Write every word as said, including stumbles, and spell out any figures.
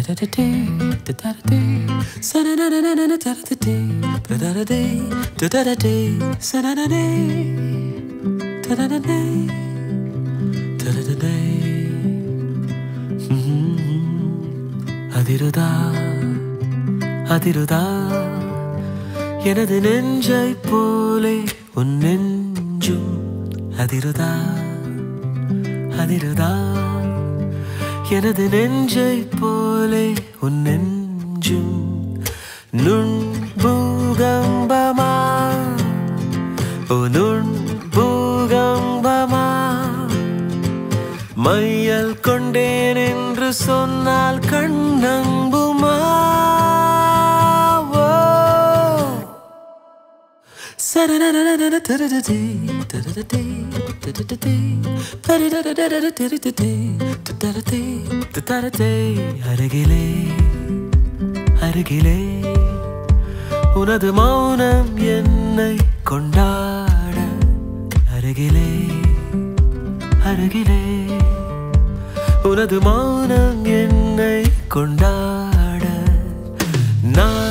அதிருதா அதிருதா எனது நெஞ்சை போலே உன் நெஞ்சும் அதிருதா அதிருதா எனது நெஞ்சை போலே உன் நெஞ்சும் நுண் பூகம்பமா ஓ நுண் பூகம்பமா மையல் கொண்டேன் என்று சொன்னால் கண்ணங்குமா அருகிலே அருகிலே உனது மௌனம் என்னை கொண்டாட அருகிலே அருகிலே உனது மௌனம் என்னை கொண்டாட நான்